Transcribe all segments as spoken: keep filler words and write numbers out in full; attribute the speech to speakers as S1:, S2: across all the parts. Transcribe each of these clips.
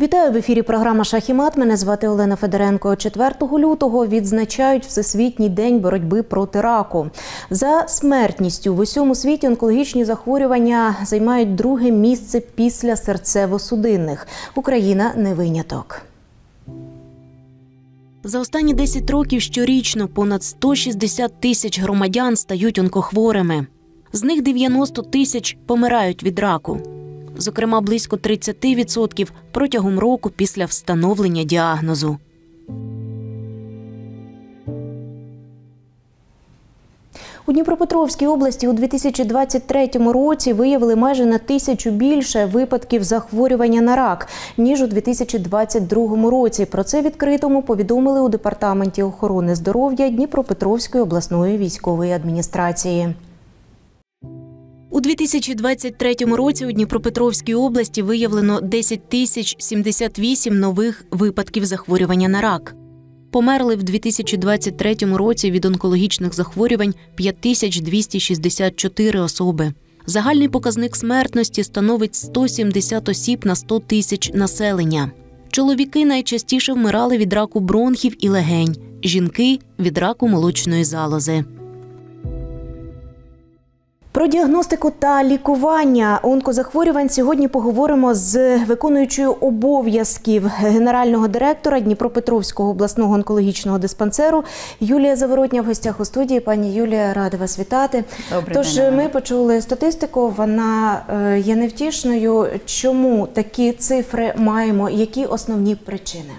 S1: Вітаю в ефірі програма «Шах і мат». Мене звати Олена Федоренко. четвертого лютого відзначають Всесвітній день боротьби проти раку. За смертністю в усьому світі онкологічні захворювання займають друге місце після серцево-судинних. Україна не виняток. За останні десять років щорічно понад сто шістдесят тисяч громадян стають онкохворими. З них дев'яносто тисяч помирають від раку. Зокрема, близько тридцять відсотків протягом року після встановлення діагнозу. У Дніпропетровській області у дві тисячі двадцять третьому році виявили майже на тисячу більше випадків захворювання на рак, ніж у дві тисячі двадцять другому році. Про це відкритому повідомили у Департаменті охорони здоров'я Дніпропетровської обласної військової адміністрації. У дві тисячі двадцять третьому році у Дніпропетровській області виявлено десять тисяч сімдесят вісім нових випадків захворювання на рак. Померли в дві тисячі двадцять третьому році від онкологічних захворювань п'ять тисяч двісті шістдесят чотири особи. Загальний показник смертності становить сто сімдесят осіб на сто тисяч населення. Чоловіки найчастіше вмирали від раку бронхів і легень, жінки – від раку молочної залози. Про діагностику та лікування онкозахворювань сьогодні поговоримо з виконуючою обов'язків генерального директора Дніпропетровського обласного онкологічного диспансеру Юлія Заворотня в гостях у студії. Пані Юлія, рада вас вітати.
S2: Добрий
S1: Тож
S2: день.
S1: ми почули статистику, вона є невтішною. Чому такі цифри маємо? Які основні причини?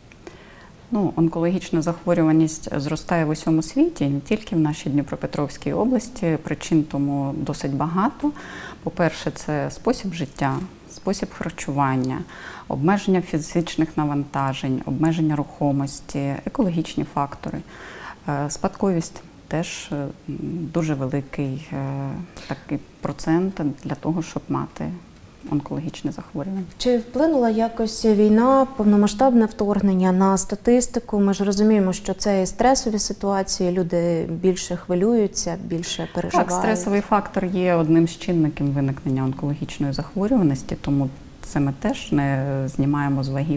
S2: Ну, онкологічна захворюваність зростає в усьому світі, не тільки в нашій Дніпропетровській області. Причин тому досить багато. По-перше, це спосіб життя, спосіб харчування, обмеження фізичних навантажень, обмеження рухомості, екологічні фактори. Спадковість теж дуже великий такий процент для того, щоб мати онкологічне захворювання.
S1: Чи вплинула якось війна, повномасштабне вторгнення на статистику? Ми ж розуміємо, що це і стресові ситуації, люди більше хвилюються, більше переживають.
S2: Так, стресовий фактор є одним з чинників виникнення онкологічної захворюваності, тому це ми теж не знімаємо з вагів.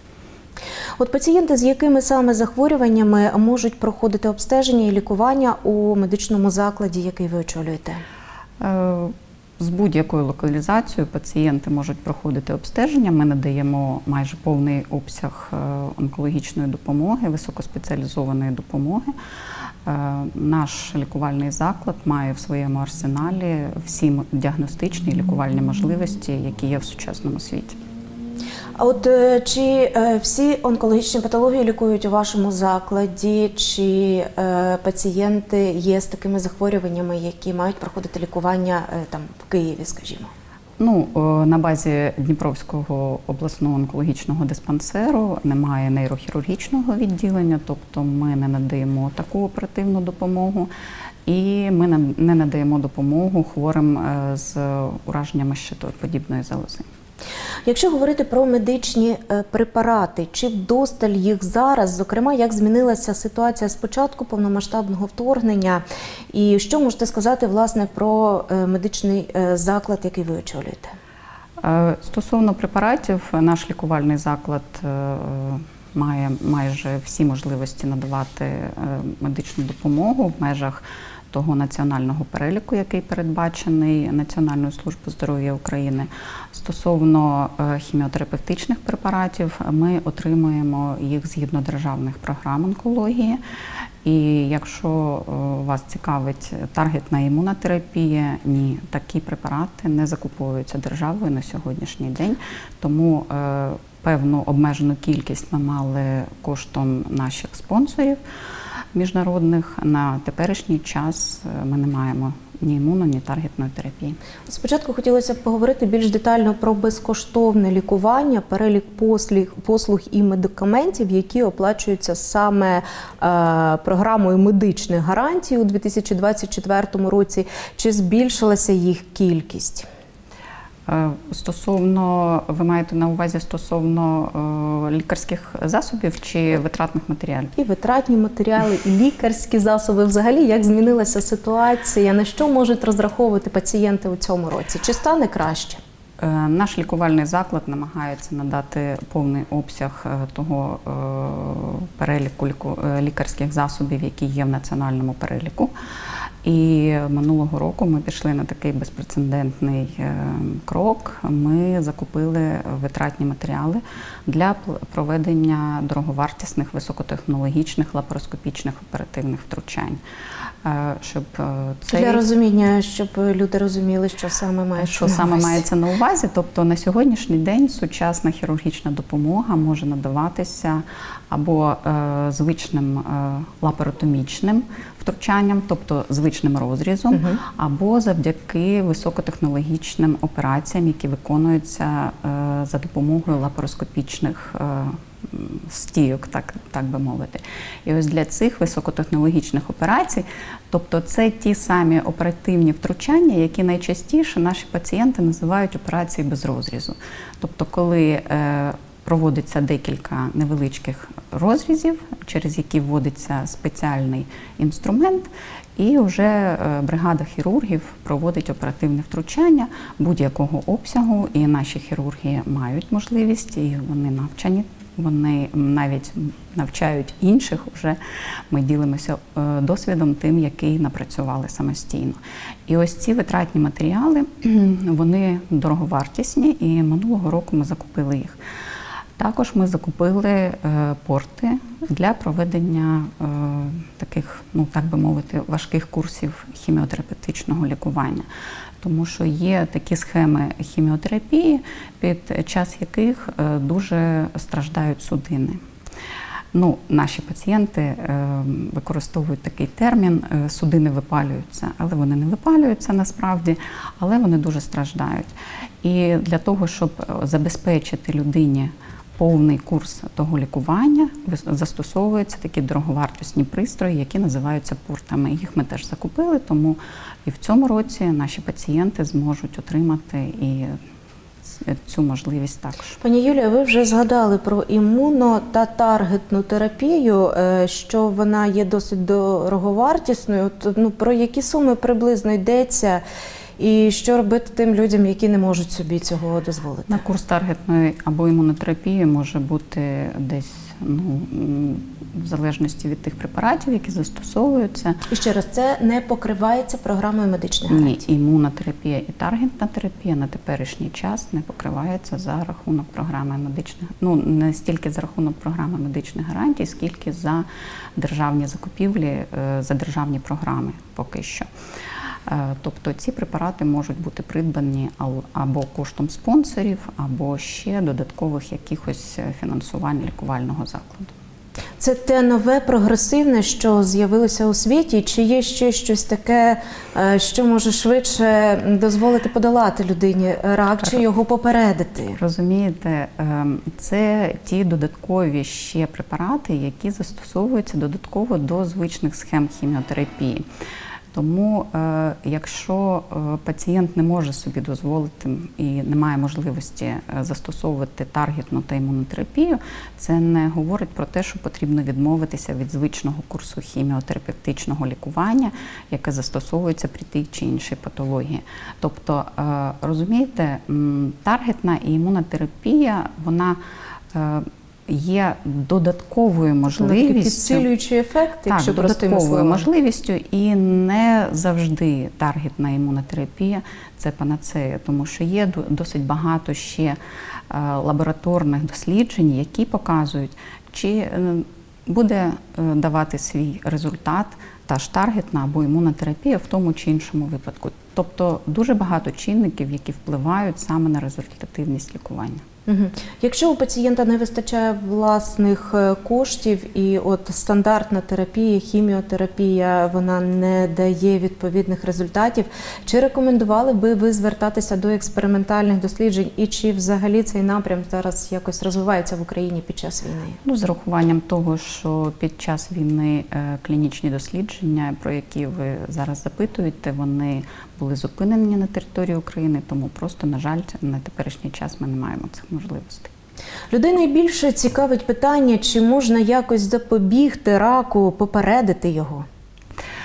S1: От пацієнти з якими саме захворюваннями можуть проходити обстеження і лікування у медичному закладі, який ви очолюєте?
S2: З будь-якою локалізацією пацієнти можуть проходити обстеження. Ми надаємо майже повний обсяг онкологічної допомоги, високоспеціалізованої допомоги. Наш лікувальний заклад має в своєму арсеналі всі діагностичні і лікувальні можливості, які є в сучасному світі.
S1: А от чи всі онкологічні патології лікують у вашому закладі, чи пацієнти є з такими захворюваннями, які мають проходити лікування там в Києві, скажімо?
S2: Ну, на базі Дніпровського обласного онкологічного диспансеру немає нейрохірургічного відділення, тобто ми не надаємо таку оперативну допомогу. І ми не надаємо допомогу хворим з ураженнями щитоподібної залози.
S1: Якщо говорити про медичні препарати, чи вдосталь їх зараз, зокрема, як змінилася ситуація з початку повномасштабного вторгнення, і що можете сказати, власне, про медичний заклад, який ви очолюєте?
S2: Стосовно препаратів, наш лікувальний заклад має майже всі можливості надавати медичну допомогу в межах того національного переліку, який передбачений Національною службою здоров'я України. Стосовно хіміотерапевтичних препаратів, ми отримуємо їх згідно державних програм онкології. І якщо вас цікавить таргетна імунотерапія, ні, такі препарати не закуповуються державою на сьогоднішній день. Тому певну обмежену кількість ми мали коштом наших спонсорів міжнародних. На теперішній час ми не маємо ні імуно, ні таргетної терапії. Спочатку
S1: хотілося б поговорити більш детально про безкоштовне лікування, перелік послуг, послуг і медикаментів, які оплачуються саме е, програмою медичних гарантій у дві тисячі двадцять четвертому році. Чи збільшилася їх кількість?
S2: Стосовно, ви маєте на увазі стосовно е, лікарських засобів чи витратних матеріалів?
S1: І витратні матеріали, і лікарські засоби. Взагалі, як змінилася ситуація, на що можуть розраховувати пацієнти у цьому році? Чи стане краще?
S2: Наш лікувальний заклад намагається надати повний обсяг того переліку лікарських засобів, які є в національному переліку. І минулого року ми пішли на такий безпрецедентний крок. Ми закупили витратні матеріали для проведення дороговартісних, високотехнологічних лапароскопічних оперативних втручань. Щоб цей...
S1: Для розуміння, щоб люди розуміли, що саме мається
S2: що
S1: на
S2: саме
S1: увазі.
S2: мається на увазі. Тобто на сьогоднішній день сучасна хірургічна допомога може надаватися або е, звичним е, лапаротомічним втручанням, тобто звичним розрізом, угу. або завдяки високотехнологічним операціям, які виконуються е, за допомогою лапароскопічних е, стійок, так, так би мовити. І ось для цих високотехнологічних операцій, тобто це ті самі оперативні втручання, які найчастіше наші пацієнти називають операції без розрізу. Тобто коли е, проводиться декілька невеличких розрізів, через які вводиться спеціальний інструмент, і вже бригада хірургів проводить оперативне втручання будь-якого обсягу, і наші хірурги мають можливість, і вони навчені. Вони навіть навчають інших, вже ми ділимося досвідом тим, який напрацювали самостійно. І ось ці витратні матеріали, вони дороговартісні, і минулого року ми закупили їх. Також ми закупили порти для проведення таких, ну так би мовити, важких курсів хіміотерапевтичного лікування. Тому що є такі схеми хіміотерапії, під час яких дуже страждають судини. Ну, наші пацієнти е, використовують такий термін – судини випалюються. Але вони не випалюються насправді, але вони дуже страждають. І для того, щоб забезпечити людині повний курс того лікування, застосовуються такі дороговартісні пристрої, які називаються портами. Їх ми теж закупили, тому і в цьому році наші пацієнти зможуть отримати і цю можливість також.
S1: Пані Юлія, ви вже згадали про імуно- та таргетну терапію, що вона є досить дороговартісною. От, ну, про які суми приблизно йдеться? І що робити тим людям, які не можуть собі цього дозволити?
S2: На курс таргетної або імунотерапії може бути десь, ну, в залежності від тих препаратів, які застосовуються.
S1: І ще раз, це не покривається програмою медичних гарантій?
S2: Ні, імунотерапія і таргетна терапія на теперішній час не покривається за рахунок програми медичних, ну, не стільки за рахунок програми медичних гарантій, скільки за державні закупівлі, за державні програми поки що. Тобто ці препарати можуть бути придбані або коштом спонсорів, або ще додаткових якихось фінансувань лікувального закладу.
S1: Це те нове, прогресивне, що з'явилося у світі? Чи є ще щось таке, що може швидше дозволити подолати людині рак, чи його попередити?
S2: Розумієте, це ті додаткові ще препарати, які застосовуються додатково до звичних схем хіміотерапії. Тому, е, якщо е, пацієнт не може собі дозволити і не має можливості застосовувати таргетну та імунотерапію, це не говорить про те, що потрібно відмовитися від звичного курсу хіміотерапевтичного лікування, яке застосовується при тій чи іншій патології. Тобто, е, розумієте, таргетна і імунотерапія, вона е, є додатковою можливістю,
S1: підсилюючий ефект, якщо
S2: так, додатковою можливістю, і не завжди таргетна імунотерапія – це панацея, тому що є досить багато ще лабораторних досліджень, які показують, чи буде давати свій результат та ж таргетна або імунотерапія в тому чи іншому випадку. Тобто дуже багато чинників, які впливають саме на результативність лікування.
S1: Угу. Якщо у пацієнта не вистачає власних коштів і от стандартна терапія, хіміотерапія, вона не дає відповідних результатів, чи рекомендували би ви звертатися до експериментальних досліджень і чи взагалі цей напрям зараз якось розвивається в Україні під час війни?
S2: Ну, з урахуванням того, що під час війни е, клінічні дослідження, про які ви зараз запитуєте, вони були зупинені на території України, тому просто, на жаль, на теперішній час ми не маємо цих можливостей.
S1: Людей найбільше цікавить питання, чи можна якось запобігти раку, попередити його?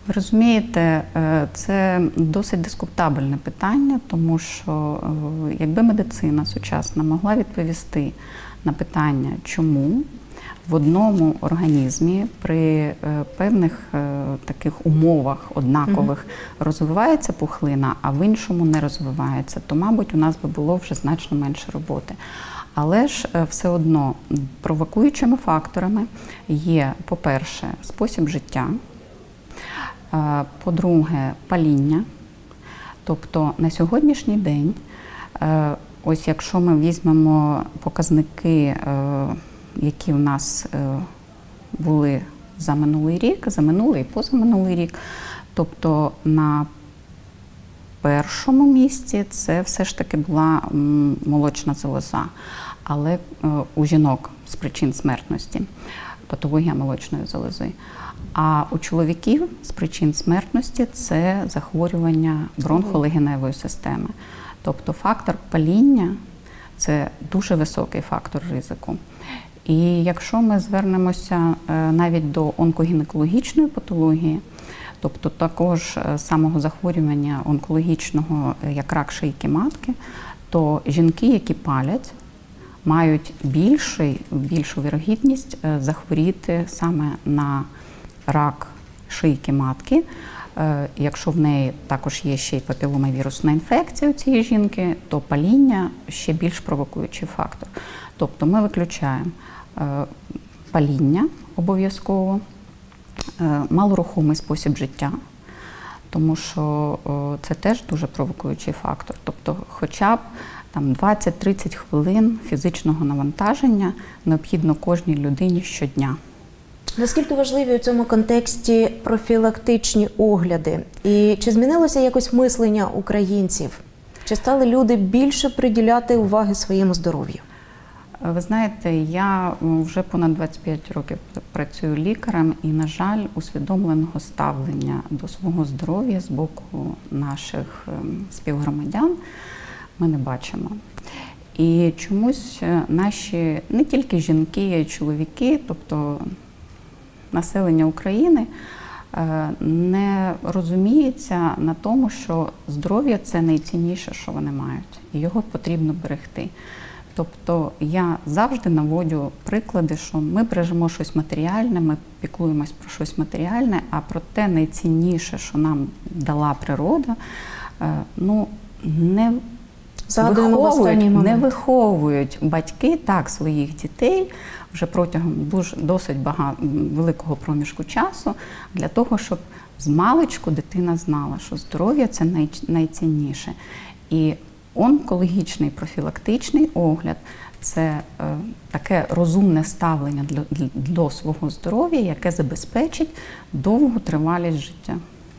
S2: Ви розумієте, це досить дискутабельне питання, тому що якби медицина сучасна могла відповісти на питання, чому в одному організмі при певних таких умовах однакових mm-hmm. розвивається пухлина, а в іншому не розвивається, то, мабуть, у нас би було вже значно менше роботи. Але ж все одно провокуючими факторами є, по-перше, спосіб життя, по-друге, паління. Тобто на сьогоднішній день, ось якщо ми візьмемо показники, які в нас були за минулий рік, за минулий і позаминулий рік, тобто на першому місці це все ж таки була молочна залоза, але у жінок з причин смертності, патологія молочної залози. А у чоловіків з причин смертності це захворювання бронхолегеневої системи. Тобто фактор паління – це дуже високий фактор ризику. І якщо ми звернемося навіть до онкогінекологічної патології, тобто також самого захворювання онкологічного, як рак шийки матки, то жінки, які палять, мають більший, більшу вірогідність захворіти саме на рак шийки матки. Якщо в неї також є ще й папіломавірусна інфекція у цієї жінки, то паління ще більш провокуючий фактор. Тобто ми виключаємо паління обов'язково, малорухомий спосіб життя, тому що це теж дуже провокуючий фактор. Тобто хоча б там двадцять-тридцять хвилин фізичного навантаження необхідно кожній людині щодня.
S1: Наскільки важливі у цьому контексті профілактичні огляди? І чи змінилося якось мислення українців? Чи стали люди більше приділяти уваги своєму здоров'ю?
S2: Ви знаєте, я вже понад двадцять п'ять років працюю лікарем і, на жаль, усвідомленого ставлення до свого здоров'я з боку наших співгромадян ми не бачимо. І чомусь наші не тільки жінки, а й чоловіки, тобто населення України, не розуміється на тому, що здоров'я – це найцінніше, що вони мають, і його потрібно берегти. Тобто я завжди наводжу приклади, що ми бережемо щось матеріальне, ми піклуємось про щось матеріальне, а про те найцінніше, що нам дала природа, ну, не виховують, не виховують батьки так своїх дітей вже протягом дуже, досить багато, великого проміжку часу, для того, щоб з маличку дитина знала, що здоров'я – це най, найцінніше. І онкологічний профілактичний огляд – це е, таке розумне ставлення для, для, для свого здоров'я, яке забезпечить довгу тривалість життя.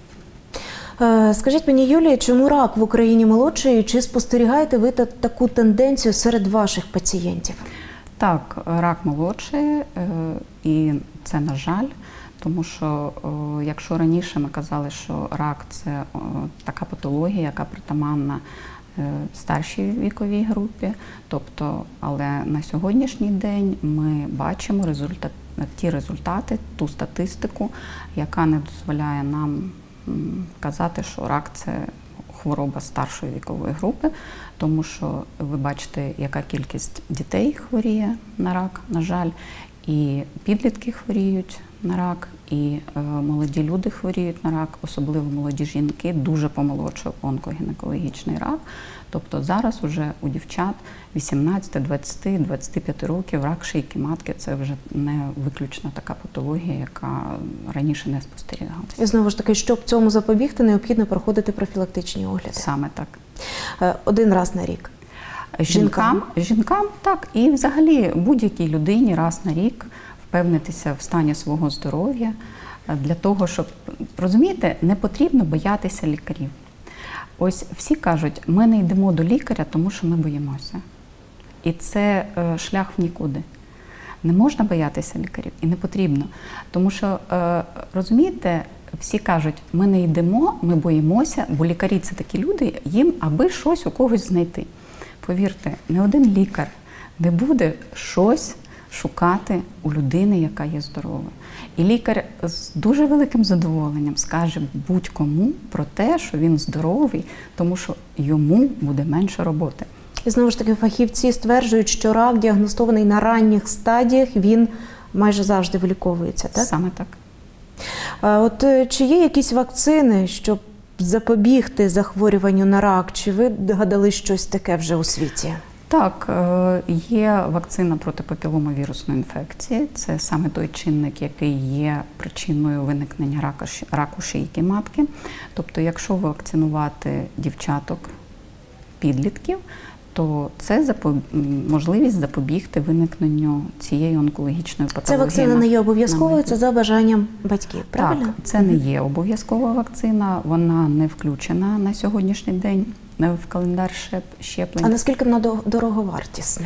S1: Скажіть мені, Юлія, чому рак в Україні молодшає? Чи спостерігаєте ви таку тенденцію серед ваших пацієнтів?
S2: Так, рак молодшає, і це, на жаль, тому що якщо раніше ми казали, що рак – це така патологія, яка притаманна старшій віковій групі, тобто, але на сьогоднішній день ми бачимо результат, ті результати, ту статистику, яка не дозволяє нам казати, що рак – це хвороба старшої вікової групи, тому що ви бачите, яка кількість дітей хворіє на рак, на жаль, і підлітки хворіють на рак, і е, молоді люди хворіють на рак, особливо молоді жінки, дуже помолодшав онкогінекологічний рак. Тобто зараз уже у дівчат вісімнадцять, двадцять, двадцять п'ять років рак шийки матки – це вже не виключно така патологія, яка раніше не спостерігалася.
S1: І знову ж таки, щоб цьому запобігти, необхідно проходити профілактичні огляди.
S2: Саме так.
S1: Один раз на рік.
S2: Жінкам, жінкам так, і взагалі будь-якій людині раз на рік впевнитися в стані свого здоров'я для того, щоб, розумієте, не потрібно боятися лікарів. Ось всі кажуть, ми не йдемо до лікаря, тому що ми боїмося. І це е, шлях в нікуди. Не можна боятися лікарів і не потрібно. Тому що, е, розумієте, всі кажуть, ми не йдемо, ми боїмося, бо лікарі – це такі люди, їм аби щось у когось знайти. Повірте, не один лікар не буде щось шукати у людини, яка є здоровою. І лікар з дуже великим задоволенням скаже будь-кому про те, що він здоровий, тому що йому буде менше роботи.
S1: І знову ж таки, фахівці стверджують, що рак, діагностований на ранніх стадіях, він майже завжди виліковується, так?
S2: Саме так.
S1: А от чи є якісь вакцини, щоб запобігти захворюванню на рак? Чи ви гадали щось таке вже у світі?
S2: Так, є вакцина проти папіломовірусної інфекції. Це саме той чинник, який є причиною виникнення раку шийки матки. Тобто, якщо вакцинувати дівчаток, підлітків, то це запоб... можливість запобігти виникненню цієї онкологічної патології.
S1: Це вакцина не є обов'язковою, це за бажанням батьків, правильно?
S2: Так, це не є обов'язкова вакцина, вона не включена на сьогоднішній день в календар щеплень.
S1: А наскільки вона дороговартісна?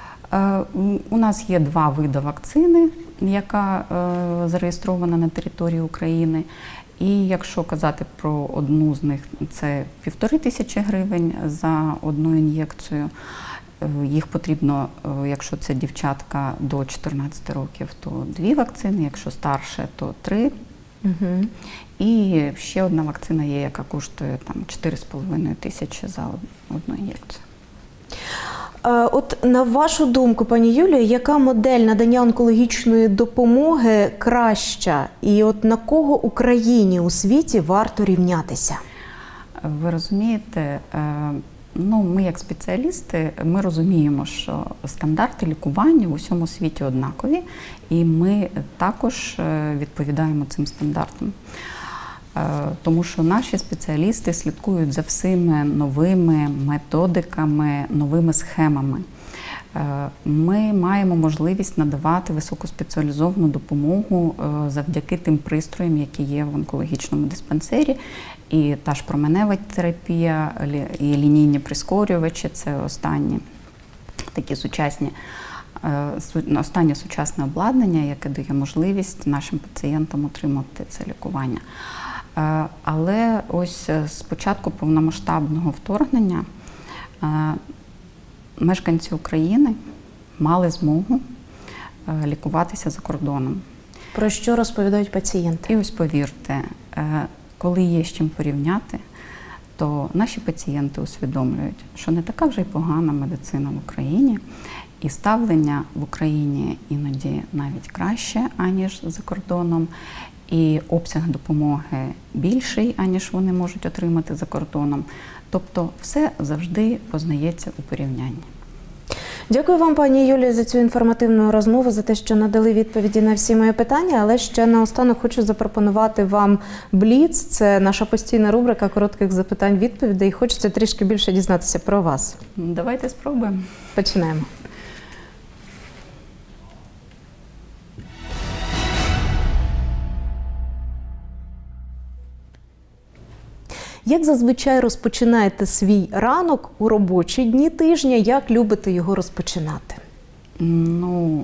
S2: У нас є два види вакцини, яка зареєстрована на території України. І якщо казати про одну з них, це півтори тисячі гривень за одну ін'єкцію. Їх потрібно, якщо це дівчатка до чотирнадцяти років, то дві вакцини, якщо старше, то три.
S1: Угу.
S2: І ще одна вакцина є, яка коштує там чотири з половиною тисячі за одну ін'єкцію.
S1: От на вашу думку, пані Юлія, яка модель надання онкологічної допомоги краща? І от на кого Україні у світі варто рівнятися?
S2: Ви розумієте, ну, ми як спеціалісти, ми розуміємо, що стандарти лікування в усьому світі однакові, і ми також відповідаємо цим стандартам. Тому що наші спеціалісти слідкують за всіми новими методиками, новими схемами. Ми маємо можливість надавати високоспеціалізовану допомогу завдяки тим пристроям, які є в онкологічному диспансері. І та ж променева терапія, і лінійні прискорювачі – це останні такі сучасні, останнє сучасне обладнання, яке дає можливість нашим пацієнтам отримати це лікування. Але ось з початку повномасштабного вторгнення мешканці України мали змогу лікуватися за кордоном.
S1: Про що розповідають пацієнти?
S2: І ось повірте, коли є з чим порівняти, то наші пацієнти усвідомлюють, що не така вже й погана медицина в Україні, і ставлення в Україні іноді навіть краще, аніж за кордоном, і обсяг допомоги більший, аніж вони можуть отримати за кордоном. Тобто все завжди познається у порівнянні.
S1: Дякую вам, пані Юлія, за цю інформативну розмову, за те, що надали відповіді на всі мої питання. Але ще наостанок хочу запропонувати вам Бліц. Це наша постійна рубрика коротких запитань-відповідей. Хочеться трішки більше дізнатися про вас.
S2: Давайте спробуємо.
S1: Починаємо. Як зазвичай розпочинаєте свій ранок у робочі дні тижня? Як любите його розпочинати?
S2: Ну,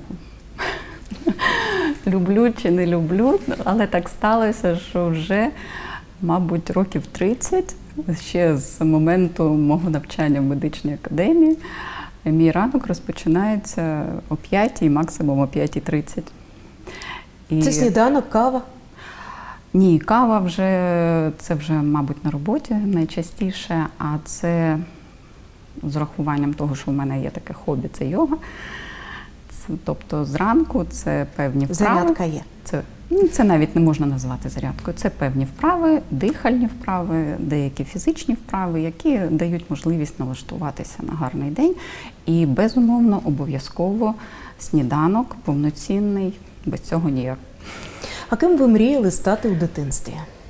S2: люблю чи не люблю, але так сталося, що вже, мабуть, років тридцять, ще з моменту мого навчання в медичній академії, мій ранок розпочинається о п'ятій, максимум о п'ятій тридцять. І...
S1: Це сніданок, кава?
S2: Ні, кава вже, це вже, мабуть, на роботі найчастіше, а це з урахуванням того, що в мене є таке хобі, це йога. Це, тобто зранку це певні вправи.
S1: Зарядка є?
S2: Це, це навіть не можна назвати зарядкою. Це певні вправи, дихальні вправи, деякі фізичні вправи, які дають можливість налаштуватися на гарний день. І, безумовно, обов'язково сніданок повноцінний, без цього ніяк.
S1: А ким ви мріяли стати у дитинстві?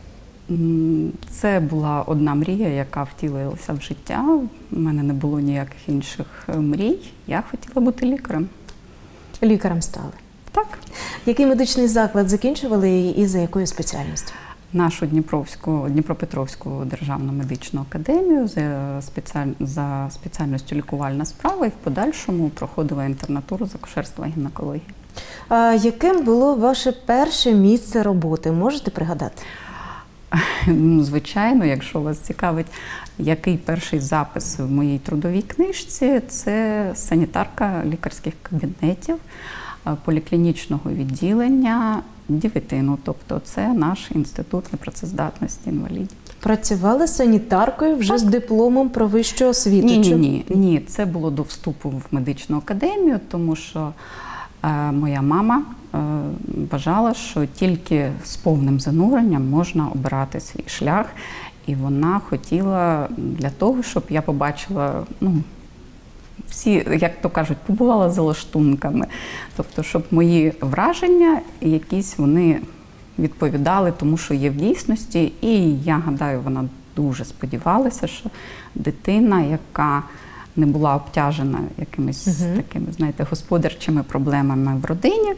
S2: Це була одна мрія, яка втілилася в життя. У мене не було ніяких інших мрій. Я хотіла бути лікарем.
S1: Лікарем стали?
S2: Так.
S1: Який медичний заклад закінчували і за якою спеціальністю?
S2: Нашу Дніпровську, Дніпропетровську державну медичну академію за, спеціаль... за спеціальністю лікувальна справа і в подальшому проходила інтернатуру з акушерства і гінекології.
S1: А яким було ваше перше місце роботи? Можете пригадати?
S2: Звичайно, якщо вас цікавить, який перший запис в моїй трудовій книжці, це санітарка лікарських кабінетів. поліклінічного відділення дівітину, тобто це наш інститут непрацездатності інвалідів.
S1: Працювали санітаркою вже так. з дипломом про вищу освіту?
S2: Ні, ні, ні, ні. Це було до вступу в медичну академію, тому що е, моя мама е, вважала, що тільки з повним зануренням можна обирати свій шлях. І вона хотіла для того, щоб я побачила, ну, всі, як то кажуть, побувала за лаштунками. Тобто, щоб мої враження якісь вони відповідали тому, що є в дійсності. І я гадаю, вона дуже сподівалася, що дитина, яка не була обтяжена якимись угу. такими, знаєте, господарчими проблемами в родині,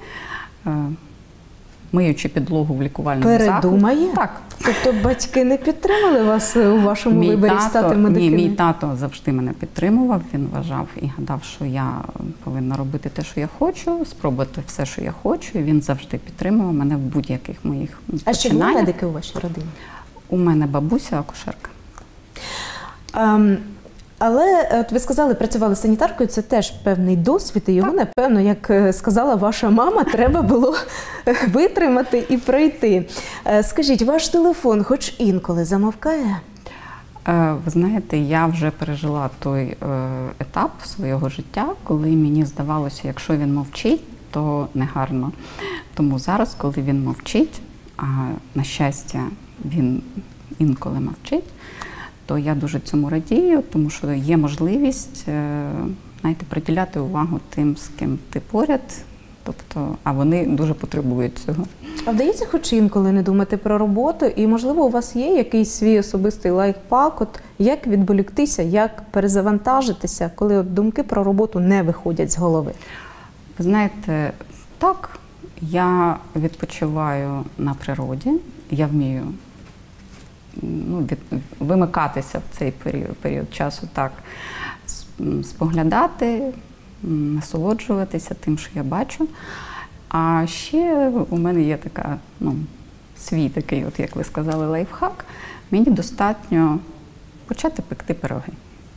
S2: миючи підлогу в лікувальному закладі.
S1: Передумає?
S2: Так.
S1: Тобто батьки не підтримали вас у вашому
S2: мій
S1: виборі
S2: тато,
S1: стати медикиною?
S2: Ні, мій тато завжди мене підтримував. Він вважав і гадав, що я повинна робити те, що я хочу, спробувати все, що я хочу. І він завжди підтримував мене в будь-яких моїх
S1: починаннях.
S2: А
S1: чи були медики у вашій родині?
S2: У мене бабуся акушерка.
S1: Um, Але, от ви сказали, працювали санітаркою, це теж певний досвід, і його, так. напевно, як сказала ваша мама, треба було витримати і пройти. Скажіть, ваш телефон хоч інколи замовкає?
S2: Ви знаєте, я вже пережила той етап свого життя, коли мені здавалося, якщо він мовчить, то негарно. Тому зараз, коли він мовчить, а на щастя, він інколи мовчить, то я дуже цьому радію, тому що є можливість, знаєте, приділяти увагу тим, з ким ти поряд, тобто, а вони дуже потребують цього.
S1: А вдається хоч інколи не думати про роботу, і, можливо, у вас є якийсь свій особистий лайфхак, от як відволіктися, як перезавантажитися, коли от думки про роботу не виходять з голови?
S2: Ви знаєте, так, я відпочиваю на природі, я вмію Ну, від, вимикатися в цей період, період часу, так, споглядати, насолоджуватися тим, що я бачу. А ще у мене є така, ну, свій такий, от як ви сказали, лайфхак. Мені достатньо почати пекти пироги.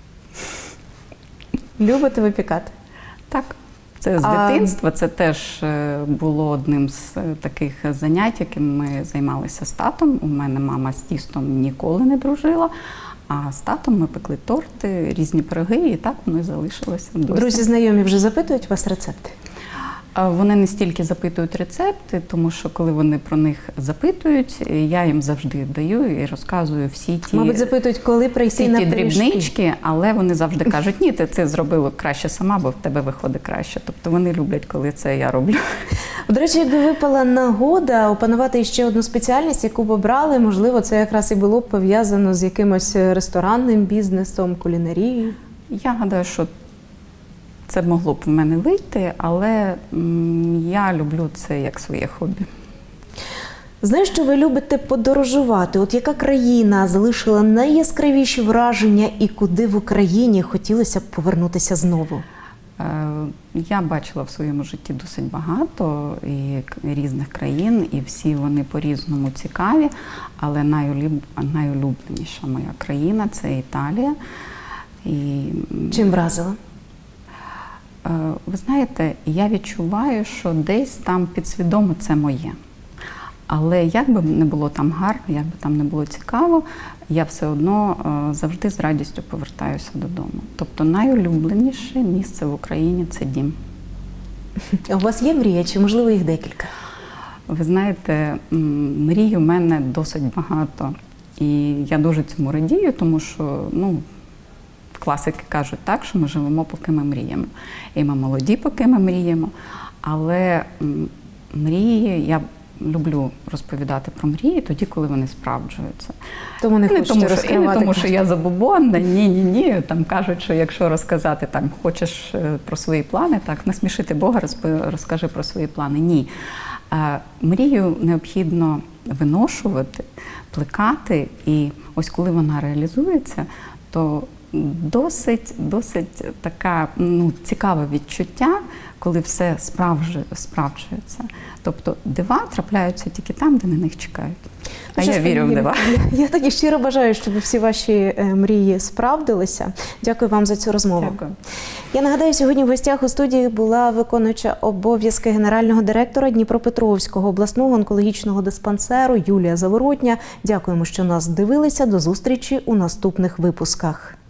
S1: Любите випікати?
S2: Так. Це з а... дитинства, це теж було одним з таких занять, яким ми займалися з татом. У мене мама з тістом ніколи не дружила, а з татом ми пекли торти, різні пироги, і так воно і залишилося досі.
S1: Друзі, знайомі вже запитують вас рецепти?
S2: Вони не стільки запитують рецепти, тому що коли вони про них запитують, я їм завжди даю і розказую всі ті,
S1: Мабуть, запитують, коли прийти на
S2: ті
S1: пиріжки.
S2: дрібнички, але вони завжди кажуть, ні, ти це зробила краще сама, бо в тебе виходить краще. Тобто вони люблять, коли це я роблю.
S1: До речі, якби випала нагода опанувати ще одну спеціальність, яку б обрали, можливо, це якраз і було б пов'язано з якимось ресторанним бізнесом, кулінарією?
S2: Я гадаю, що це могло б в мене вийти, але м, я люблю це як своє хобі.
S1: Знаю, що ви любите подорожувати. От яка країна залишила найяскравіші враження і куди в Україні хотілося б повернутися знову?
S2: Е, я бачила в своєму житті досить багато і різних країн, і всі вони по-різному цікаві, але найулюб... найулюбленіша моя країна – це Італія. І...
S1: Чим вразила?
S2: Ви знаєте, я відчуваю, що десь там підсвідомо це моє. Але як би не було там гарно, як би там не було цікаво, я все одно завжди з радістю повертаюся додому. Тобто найулюбленіше місце в Україні – це дім.
S1: А у вас є мрія, чи, можливо, їх декілька?
S2: Ви знаєте, мрій у мене досить багато. І я дуже цьому радію, тому що, ну, класики кажуть так, що ми живемо, поки ми мріємо. І ми молоді, поки ми мріємо. Але мрії, я люблю розповідати про мрії тоді, коли вони справджуються.
S1: Тому не, не хочете
S2: тому,
S1: розкривати.
S2: І не тому, що я забобонна, ні-ні-ні. Там кажуть, що якщо розказати, там, хочеш про свої плани, так, насмішити Бога, розкажи про свої плани. Ні. Мрію необхідно виношувати, плекати, і ось коли вона реалізується, то досить, досить така, ну, цікаве відчуття, коли все справжує, справджується. Тобто дива трапляються тільки там, де на них чекають. А
S1: Ну,
S2: я вірю в дива.
S1: Я, я тоді щиро бажаю, щоб всі ваші е, мрії справдилися. Дякую вам за цю розмову.
S2: Дякую.
S1: Я нагадаю, сьогодні в гостях у студії була виконуюча обов'язки генерального директора Дніпропетровського обласного онкологічного диспансеру Юлія Заворотня. Дякуємо, що нас дивилися. До зустрічі у наступних випусках.